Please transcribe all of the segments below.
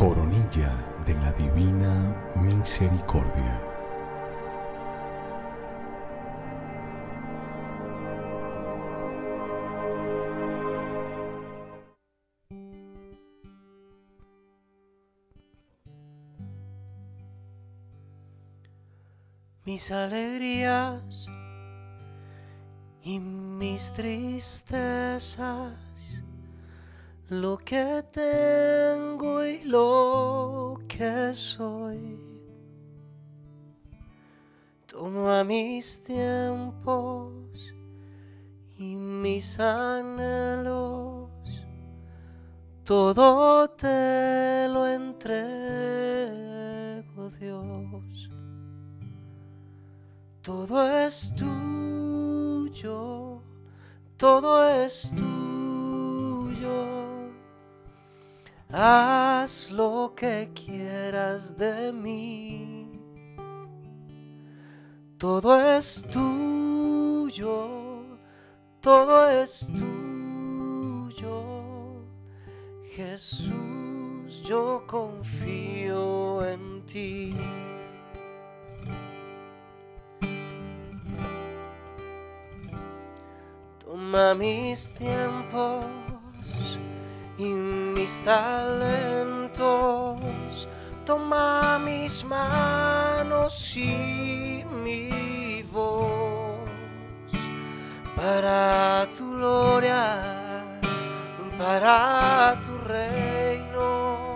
Coronilla de la Divina Misericordia. Mis alegrías y mis tristezas, lo que tengo y lo que soy. Toma mis tiempos y mis anhelos, todo te lo entrego, Dios. Todo es tuyo, todo es tuyo. Haz lo que quieras de mí. Todo es tuyo, todo es tuyo. Jesús, yo confío en ti. Toma mis tiempos y mis talentos, toma mis manos y mi voz, para tu gloria, para tu reino,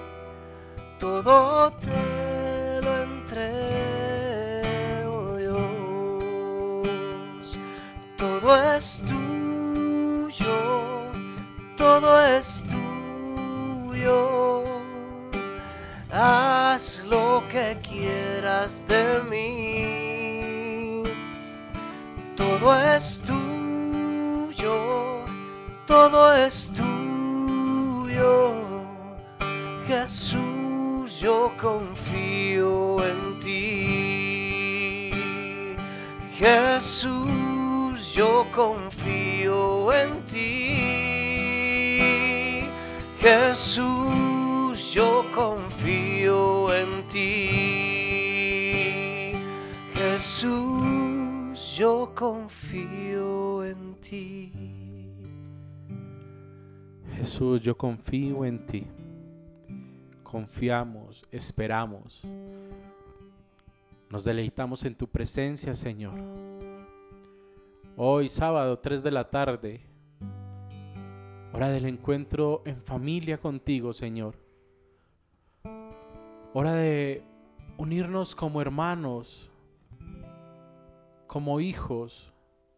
todo te lo entrego, Dios. Todo es tuyo, todo es tuyo. Haz lo que quieras de mí. Todo es tuyo, todo es tuyo. Jesús, yo confío en ti. Jesús, yo confío en ti. Jesús, yo confío en ti. Jesús, yo confío en ti. Jesús, yo confío en ti. Confiamos, esperamos. Nos deleitamos en tu presencia, Señor. Hoy, sábado, 3 de la tarde, hora del encuentro en familia contigo, Señor. Hora de unirnos como hermanos, como hijos,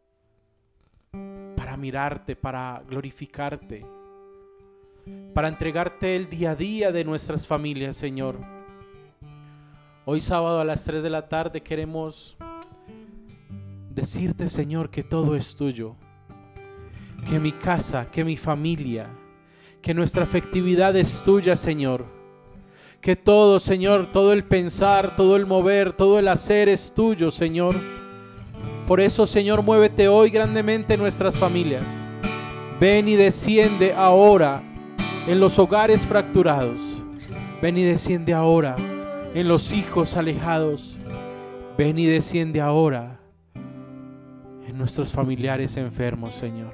para mirarte, para glorificarte, para entregarte el día a día de nuestras familias, Señor. Hoy sábado a las 3 de la tarde queremos decirte, Señor, que todo es tuyo, que mi casa, que mi familia, que nuestra afectividad es tuya, Señor, que todo, Señor, todo el pensar, todo el mover, todo el hacer es tuyo, Señor. Por eso, Señor, muévete hoy grandemente en nuestras familias. Ven y desciende ahora en los hogares fracturados. Ven y desciende ahora en los hijos alejados. Ven y desciende ahora en nuestros familiares enfermos, Señor.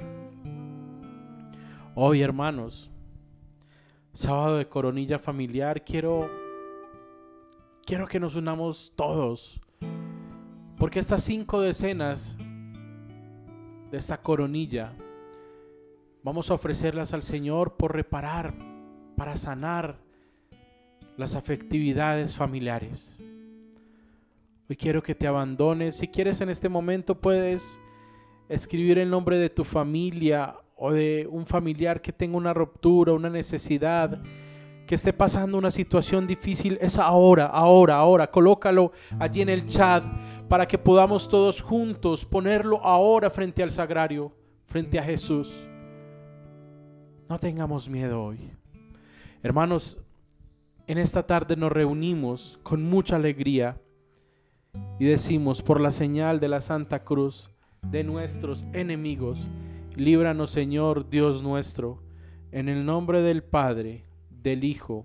Hoy, hermanos, sábado de coronilla familiar, quiero que nos unamos todos, porque estas 5 decenas de esta coronilla vamos a ofrecerlas al Señor por reparar, para sanar las afectividades familiares. Hoy quiero que te abandones. Si quieres, en este momento puedes escribir el nombre de tu familia o de un familiar que tenga una ruptura, una necesidad, que esté pasando una situación difícil. Es ahora. Colócalo allí en el chat para que podamos todos juntos ponerlo ahora frente al sagrario, frente a Jesús. No tengamos miedo hoy. Hermanos, en esta tarde nos reunimos con mucha alegría y decimos: por la señal de la Santa Cruz de nuestros enemigos, líbranos, Señor Dios nuestro, en el nombre del Padre, del Hijo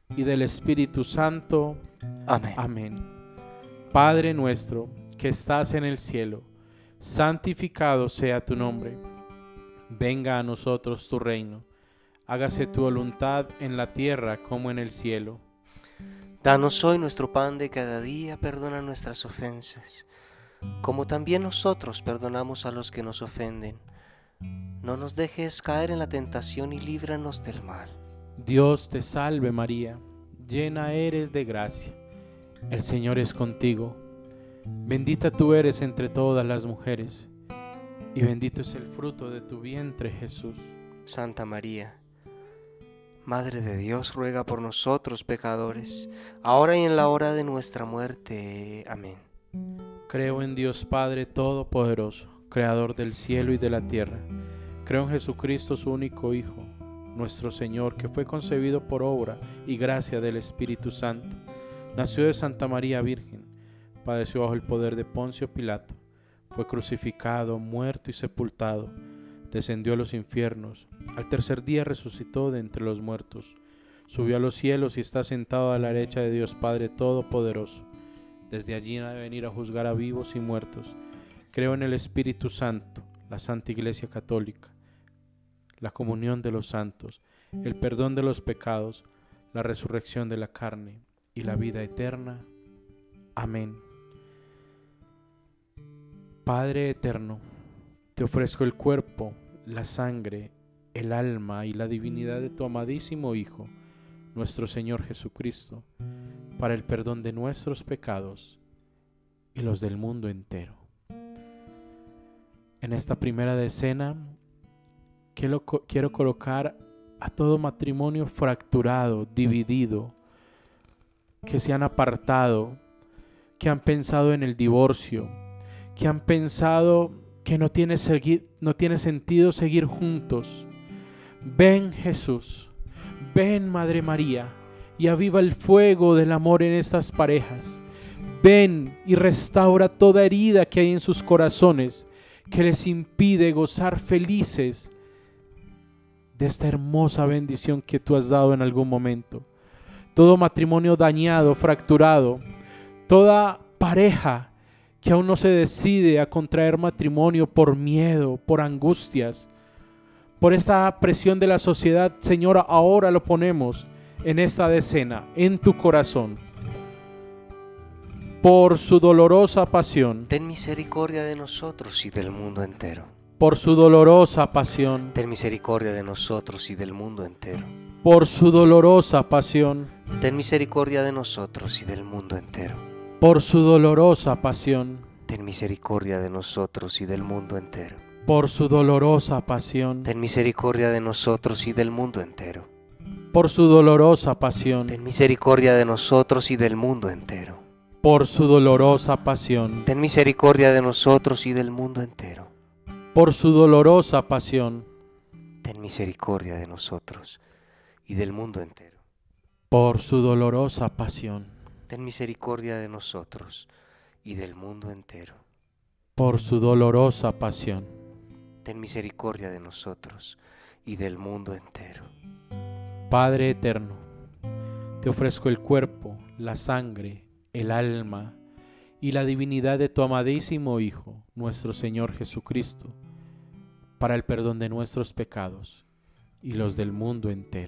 y del Espíritu Santo. Amén. Amén. Padre nuestro que estás en el cielo, santificado sea tu nombre. Venga a nosotros tu reino. Hágase tu voluntad en la tierra como en el cielo. Danos hoy nuestro pan de cada día, perdona nuestras ofensas, como también nosotros perdonamos a los que nos ofenden. No nos dejes caer en la tentación y líbranos del mal. Dios te salve María, llena eres de gracia. El Señor es contigo. Bendita tú eres entre todas las mujeres, y bendito es el fruto de tu vientre, Jesús. Santa María, Madre de Dios, ruega por nosotros pecadores, ahora y en la hora de nuestra muerte. Amén. Creo en Dios Padre Todopoderoso, Creador del cielo y de la tierra. Creo en Jesucristo, su único Hijo, nuestro Señor, que fue concebido por obra y gracia del Espíritu Santo. Nació de Santa María Virgen, padeció bajo el poder de Poncio Pilato, fue crucificado, muerto y sepultado, descendió a los infiernos, al tercer día resucitó de entre los muertos, subió a los cielos y está sentado a la derecha de Dios Padre Todopoderoso. Desde allí ha de venir a juzgar a vivos y muertos. Creo en el Espíritu Santo, la Santa Iglesia Católica, la comunión de los santos, el perdón de los pecados, la resurrección de la carne y la vida eterna. Amén. Padre eterno, te ofrezco el cuerpo, la sangre, el alma y la divinidad de tu amadísimo Hijo, nuestro Señor Jesucristo, para el perdón de nuestros pecados y los del mundo entero. En esta primera decena quiero colocar a todo matrimonio fracturado, dividido, que se han apartado, que han pensado en el divorcio, que han pensado que no tiene sentido seguir juntos. Ven Jesús, ven Madre María, y aviva el fuego del amor en estas parejas. Ven y restaura toda herida que hay en sus corazones, que les impide gozar felices de esta hermosa bendición que tú has dado en algún momento. Todo matrimonio dañado, fracturado, toda pareja que aún no se decide a contraer matrimonio por miedo, por angustias, por esta presión de la sociedad, Señora, ahora lo ponemos en esta decena, en tu corazón. Por su dolorosa pasión, Ten misericordia de nosotros y del mundo entero. por su dolorosa pasión, Ten misericordia de nosotros y del mundo entero. por su dolorosa pasión, Ten misericordia de nosotros y del mundo entero. por su dolorosa pasión, Ten misericordia de nosotros y del mundo entero. por su dolorosa pasión, Ten misericordia de nosotros y del mundo entero. por su dolorosa pasión, Ten misericordia de nosotros y del mundo entero. por su dolorosa pasión, Ten misericordia de nosotros y del mundo entero. por su dolorosa pasión, Ten misericordia de nosotros y del mundo entero. por su dolorosa pasión, Ten misericordia de nosotros y del mundo entero. por su dolorosa pasión. Ten misericordia de nosotros y del mundo entero. Padre eterno, te ofrezco el cuerpo, la sangre, el alma y la divinidad de tu amadísimo Hijo, nuestro Señor Jesucristo, para el perdón de nuestros pecados y los del mundo entero.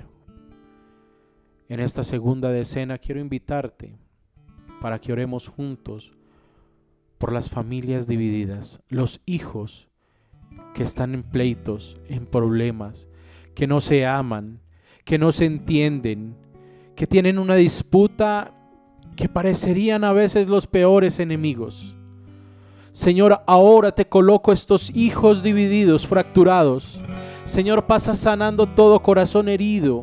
En esta segunda decena quiero invitarte para que oremos juntos por las familias divididas, los hijos que están en pleitos, en problemas, que no se aman, que no se entienden, que tienen una disputa que parecerían a veces los peores enemigos. Señor, ahora te coloco estos hijos divididos, fracturados. Señor, pasa sanando todo corazón herido,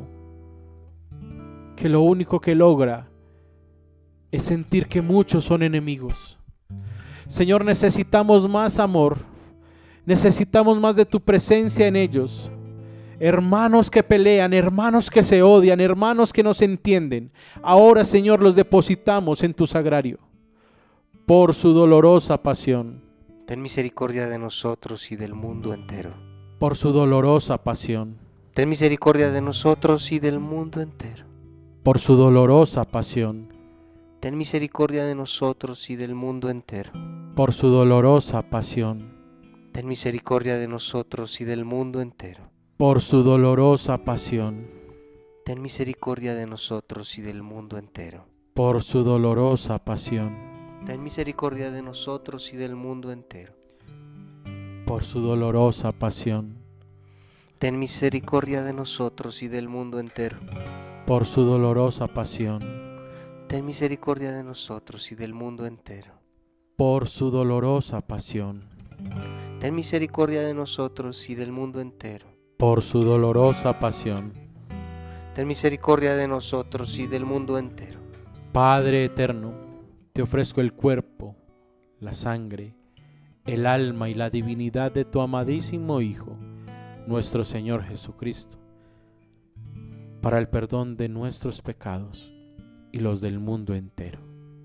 que lo único que logra es sentir que muchos son enemigos. Señor, necesitamos más amor, necesitamos más de tu presencia en ellos. Hermanos que pelean, hermanos que se odian, hermanos que no se entienden, ahora, Señor, los depositamos en tu sagrario. Por su dolorosa pasión, Ten misericordia de nosotros y del mundo entero. por su dolorosa pasión, Ten misericordia de nosotros y del mundo entero. por su dolorosa pasión, ten misericordia de nosotros y del mundo entero. por su dolorosa pasión, Ten misericordia de nosotros y del mundo entero. por su dolorosa pasión, Ten misericordia de nosotros y del mundo entero. por su dolorosa pasión, Ten misericordia de nosotros y del mundo entero. por su dolorosa pasión, Ten misericordia de nosotros y del mundo entero. por su dolorosa pasión, Ten misericordia de nosotros y del mundo entero. por su dolorosa pasión, Ten misericordia de nosotros y del mundo entero. por su dolorosa pasión. Ten misericordia de nosotros y del mundo entero. Padre eterno, te ofrezco el cuerpo, la sangre, el alma y la divinidad de tu amadísimo Hijo, nuestro Señor Jesucristo, para el perdón de nuestros pecados y los del mundo entero.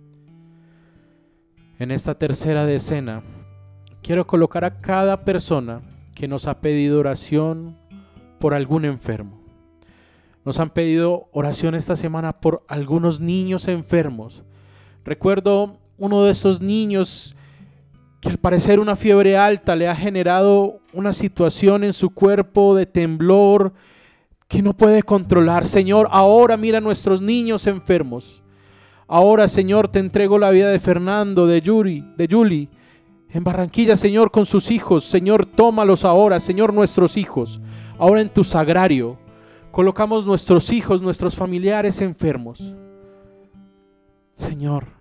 En esta tercera decena, quiero colocar a cada persona que nos ha pedido oración por algún enfermo. Nos han pedido oración esta semana por algunos niños enfermos. Recuerdo uno de esos niños que al parecer una fiebre alta le ha generado una situación en su cuerpo de temblor que no puede controlar. Señor, ahora mira a nuestros niños enfermos. Ahora, Señor, te entrego la vida de Fernando, de Yuli, en Barranquilla, Señor, con sus hijos. Señor, tómalos ahora, Señor, nuestros hijos, ahora en tu sagrario. Colocamos nuestros hijos, nuestros familiares enfermos. Señor,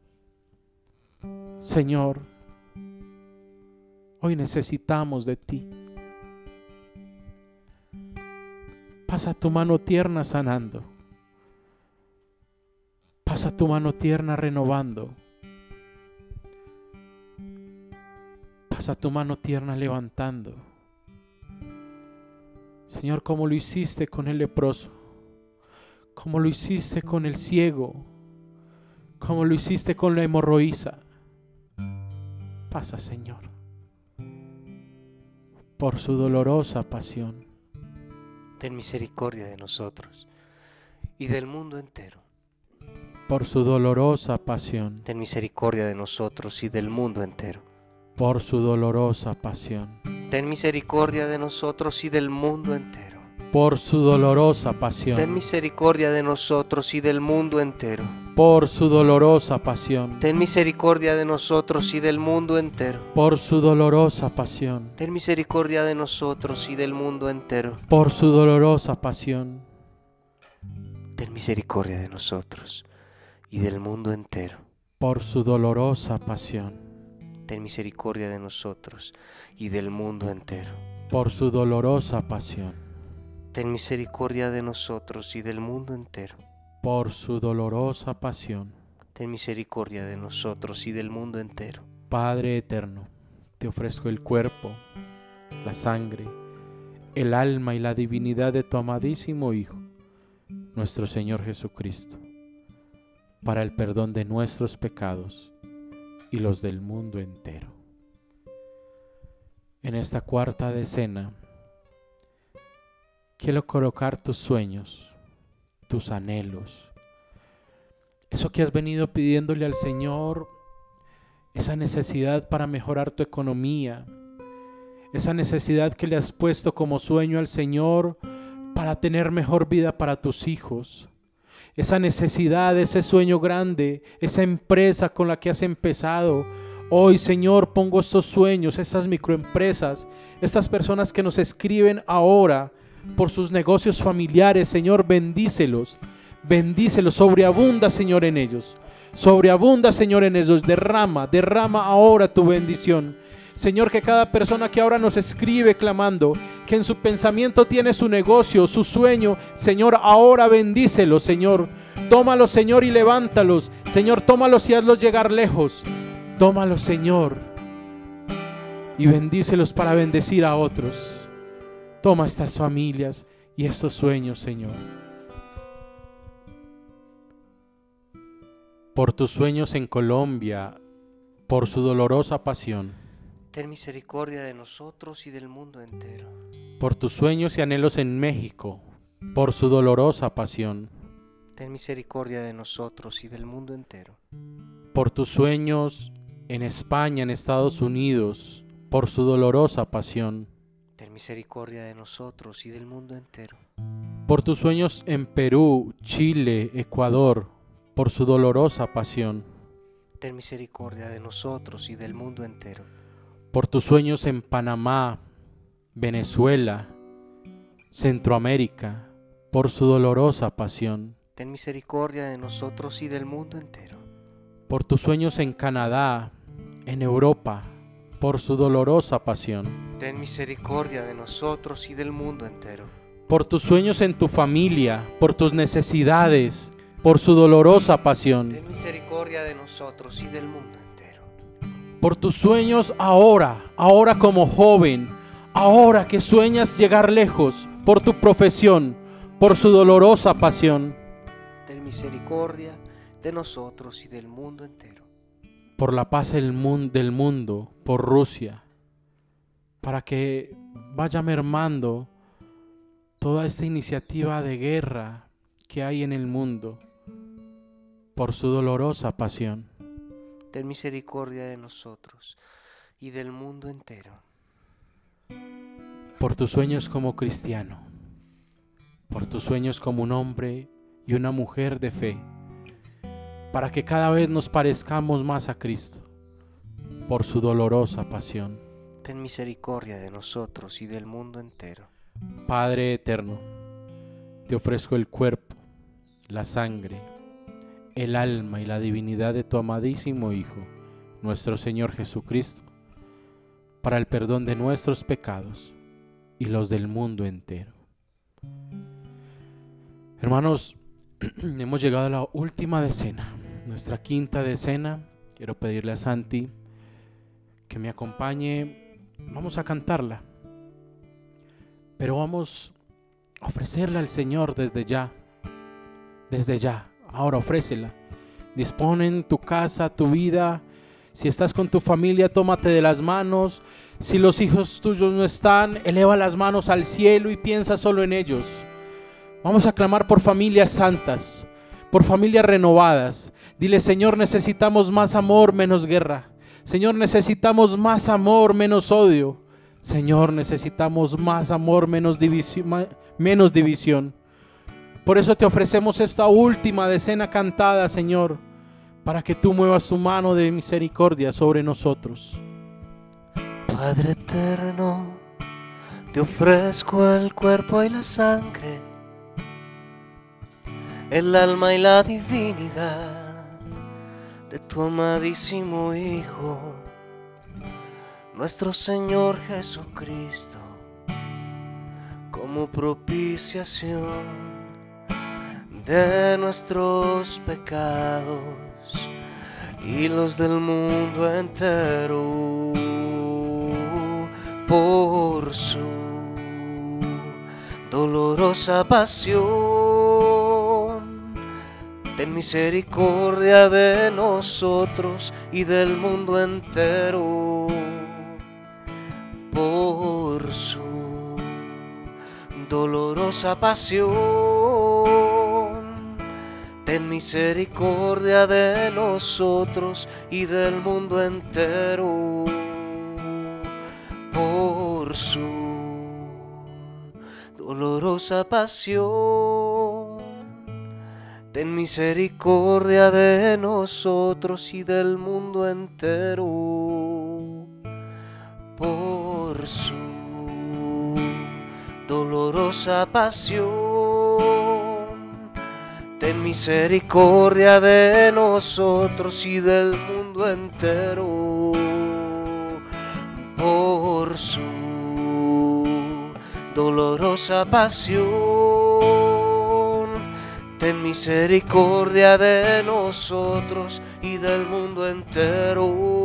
hoy necesitamos de ti. Pasa tu mano tierna sanando. Pasa tu mano tierna renovando. Pasa tu mano tierna levantando. Señor, como lo hiciste con el leproso, como lo hiciste con el ciego, como lo hiciste con la hemorroísa. Pasa, Señor, por su dolorosa pasión. Ten misericordia de nosotros y del mundo entero. Por su dolorosa pasión. Ten misericordia de nosotros y del mundo entero. Por su dolorosa pasión. Ten misericordia de nosotros y del mundo entero. Por su dolorosa pasión. Ten misericordia de nosotros y del mundo entero. Por su dolorosa pasión. Ten misericordia de nosotros y del mundo entero. Por su dolorosa pasión. Ten misericordia de nosotros y del mundo entero. Por su dolorosa pasión. Ten misericordia de nosotros y del mundo entero. Por su dolorosa pasión. Ten misericordia de nosotros y del mundo entero. Por su dolorosa pasión. Ten misericordia de nosotros y del mundo entero. Por su dolorosa pasión. Ten misericordia de nosotros y del mundo entero. Padre eterno, te ofrezco el cuerpo, la sangre, el alma y la divinidad de tu amadísimo Hijo, nuestro Señor Jesucristo, para el perdón de nuestros pecados y los del mundo entero. En esta cuarta decena, quiero colocar tus sueños, tus anhelos, eso que has venido pidiéndole al Señor, esa necesidad para mejorar tu economía, esa necesidad que le has puesto como sueño al Señor para tener mejor vida para tus hijos, esa necesidad, ese sueño grande, esa empresa con la que has empezado. Hoy, Señor, pongo estos sueños, estas microempresas, estas personas que nos escriben ahora por sus negocios familiares. Señor, bendícelos, sobreabunda, Señor, en ellos. Sobreabunda, Señor, en ellos. Derrama ahora tu bendición. Señor, que cada persona que ahora nos escribe clamando, que en su pensamiento tiene su negocio, su sueño, Señor, ahora bendícelos, Señor. Tómalos, Señor, y levántalos. Señor, tómalos y hazlos llegar lejos. Tómalos, Señor, y bendícelos para bendecir a otros. Toma estas familias y estos sueños, Señor. Por tus sueños en Colombia, por su dolorosa pasión. Ten misericordia de nosotros y del mundo entero. Por tus sueños y anhelos en México, por su dolorosa pasión. ten misericordia de nosotros y del mundo entero. Por tus sueños en España, en Estados Unidos, por su dolorosa pasión. Ten misericordia de nosotros y del mundo entero. Por tus sueños en Perú, Chile, Ecuador, por su dolorosa pasión. Ten misericordia de nosotros y del mundo entero. Por tus sueños en Panamá, Venezuela, Centroamérica, por su dolorosa pasión. Ten misericordia de nosotros y del mundo entero. Por tus sueños en Canadá, en Europa, por su dolorosa pasión. Ten misericordia de nosotros y del mundo entero. Por tus sueños en tu familia, por tus necesidades, por su dolorosa pasión. Ten misericordia de nosotros y del mundo entero. Por tus sueños ahora como joven, ahora que sueñas llegar lejos, por tu profesión, por su dolorosa pasión. Ten misericordia de nosotros y del mundo entero. Por la paz del mundo, por Rusia, para que vaya mermando toda esta iniciativa de guerra que hay en el mundo, por su dolorosa pasión. Ten misericordia de nosotros y del mundo entero. Por tus sueños como cristiano, por tus sueños como un hombre y una mujer de fe, para que cada vez nos parezcamos más a Cristo, por su dolorosa pasión. Ten misericordia de nosotros y del mundo entero. Padre eterno, te ofrezco el cuerpo, la sangre, el alma y la divinidad de tu amadísimo Hijo, nuestro Señor Jesucristo, para el perdón de nuestros pecados y los del mundo entero. Hermanos, hemos llegado a la última decena, nuestra quinta decena. Quiero pedirle a Santi que me acompañe. Vamos a cantarla, pero vamos a ofrecerla al Señor desde ya. Ahora ofrécela. Dispone en tu casa, tu vida. Si estás con tu familia, tómate de las manos. Si los hijos tuyos no están, eleva las manos al cielo y piensa solo en ellos. Vamos a clamar por familias santas, por familias renovadas. Dile: Señor, necesitamos más amor, menos guerra. Señor, necesitamos más amor, menos odio. Señor, necesitamos más amor, menos división. Por eso te ofrecemos esta última decena cantada, Señor, para que tú muevas tu mano de misericordia sobre nosotros. Padre eterno, te ofrezco el cuerpo y la sangre, el alma y la divinidad de tu amadísimo Hijo, nuestro Señor Jesucristo, como propiciación de nuestros pecados y los del mundo entero. Por su dolorosa pasión, ten misericordia de nosotros y del mundo entero. Por su dolorosa pasión, ten misericordia de nosotros y del mundo entero. Por su dolorosa pasión, ten misericordia de nosotros y del mundo entero. Por su dolorosa pasión, ten misericordia de nosotros y del mundo entero. Por su dolorosa pasión, ten misericordia de nosotros y del mundo entero.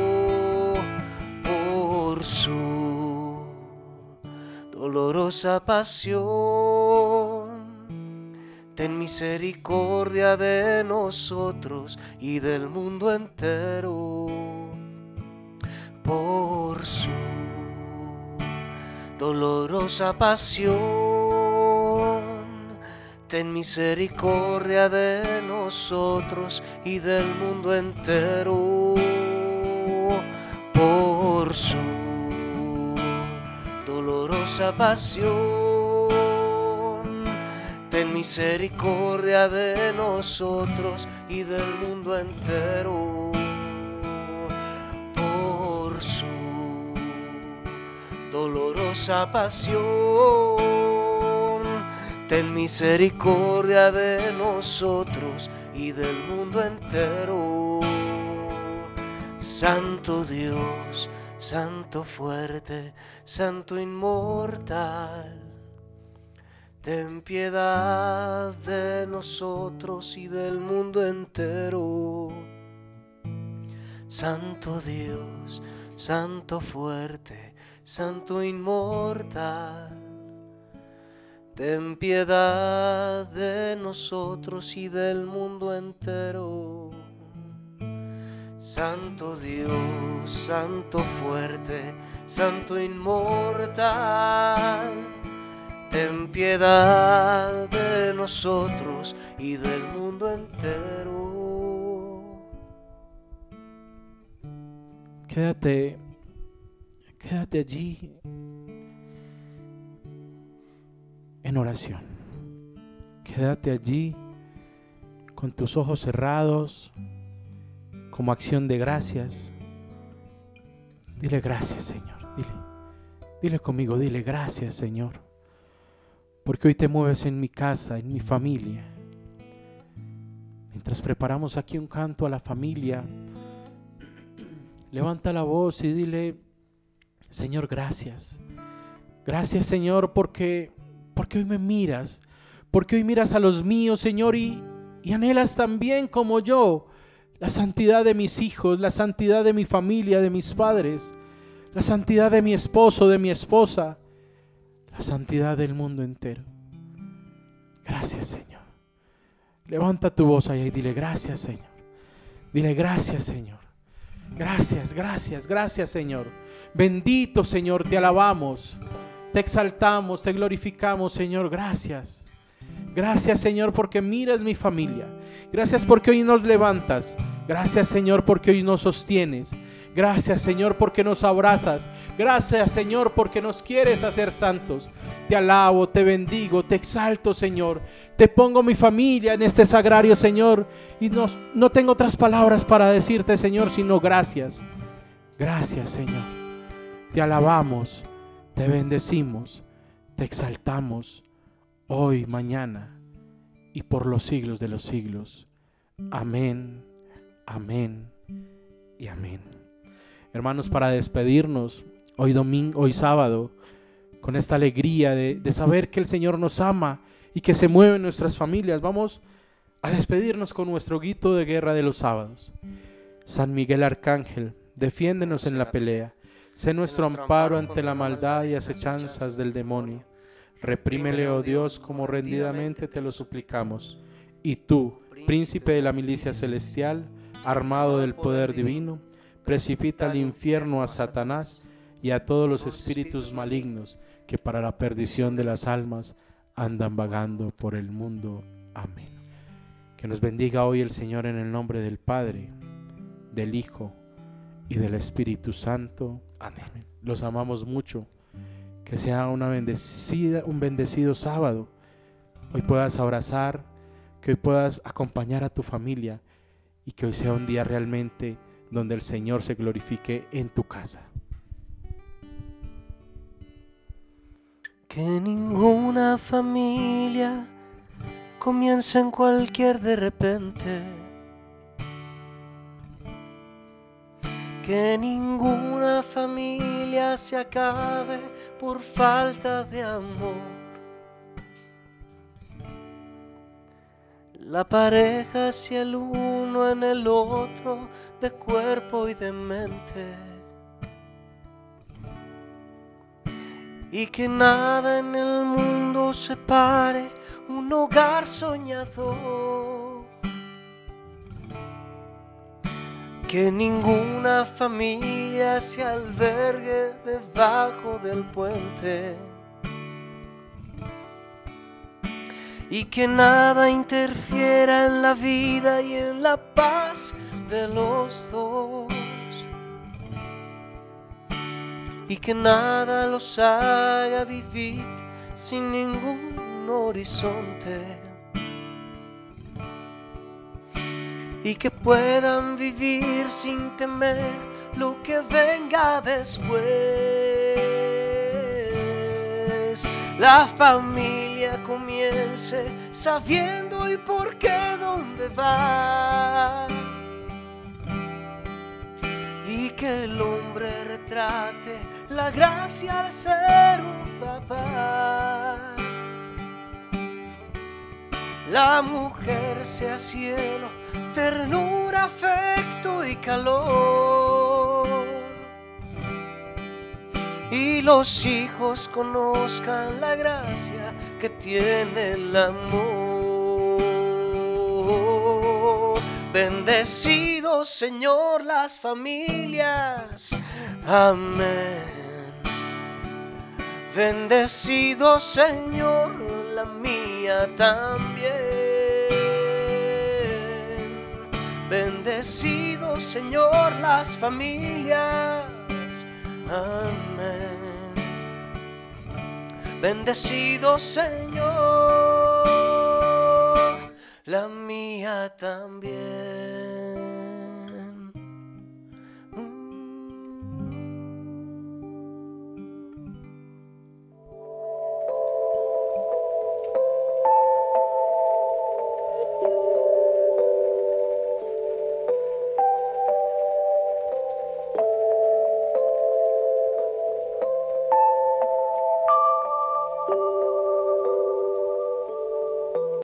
Por su dolorosa pasión, ten misericordia de nosotros y del mundo entero. Por su dolorosa pasión, ten misericordia de nosotros y del mundo entero. Por su dolorosa pasión, ten misericordia de nosotros y del mundo entero. Por su dolorosa pasión, ten misericordia de nosotros y del mundo entero. Santo Dios, Santo fuerte, Santo inmortal, ten piedad de nosotros y del mundo entero. Santo Dios, Santo fuerte, Santo inmortal, ten piedad de nosotros y del mundo entero. Santo Dios, Santo fuerte, Santo inmortal, ten piedad de nosotros y del mundo entero. Quédate allí en oración. Quédate allí con tus ojos cerrados, como acción de gracias. Dile gracias, Señor. Dile conmigo, dile gracias, Señor, porque hoy te mueves en mi casa, en mi familia. Mientras preparamos aquí un canto a la familia, levanta la voz y dile: Señor, gracias. Gracias, Señor, porque hoy me miras, porque hoy miras a los míos, Señor, y anhelas también como yo la santidad de mis hijos, la santidad de mi familia, de mis padres, la santidad de mi esposo, de mi esposa, la santidad del mundo entero. Gracias, Señor. Levanta tu voz allá y dile gracias, Señor. Dile gracias, Señor. Gracias, gracias, gracias, Señor. Bendito, Señor, te alabamos, te exaltamos, te glorificamos, Señor. Gracias. Gracias, Señor, porque miras mi familia. Gracias porque hoy nos levantas. Gracias, Señor, porque hoy nos sostienes. Gracias, Señor, porque nos abrazas. Gracias, Señor, porque nos quieres hacer santos. Te alabo, te bendigo, te exalto, Señor. Te pongo mi familia en este sagrario, Señor, y no tengo otras palabras para decirte, Señor, sino gracias. Gracias, Señor. Te alabamos, te bendecimos, te exaltamos hoy, mañana y por los siglos de los siglos. Amén, amén y amén. Hermanos, para despedirnos hoy sábado, con esta alegría de saber que el Señor nos ama y que se mueve en nuestras familias, vamos a despedirnos con nuestro grito de guerra de los sábados. San Miguel Arcángel, defiéndenos en la pelea, sé nuestro amparo ante la maldad y acechanzas del demonio. Reprímele, oh Dios, como rendidamente te lo suplicamos. Y tú, príncipe de la milicia celestial, armado del poder divino, precipita al infierno a Satanás y a todos los espíritus malignos que para la perdición de las almas andan vagando por el mundo. Amén. Que nos bendiga hoy el Señor en el nombre del Padre, del Hijo y del Espíritu Santo. Amén. Los amamos mucho. Que sea un bendecido sábado. Hoy puedas abrazar, que hoy puedas acompañar a tu familia y que hoy sea un día realmente donde el Señor se glorifique en tu casa. Que ninguna familia comience en cualquier de repente. Que ninguna familia se acabe por falta de amor. La pareja sea el uno en el otro, de cuerpo y de mente. Y que nada en el mundo separe un hogar soñador. Que ninguna familia se albergue debajo del puente. y que nada interfiera en la vida y en la paz de los dos, y que nada los haga vivir sin ningún horizonte, y que puedan vivir sin temer lo que venga después. La familia comience sabiendo y por qué dónde va, y que el hombre retrate la gracia de ser un papá. La mujer sea cielo, ternura, afecto y calor, y los hijos conozcan la gracia que tiene el amor. Bendecido, Señor, las familias. Amén. Bendecido, Señor, la mía también. Bendecido, Señor, las familias. Amén. Bendecido, Señor, la mía también.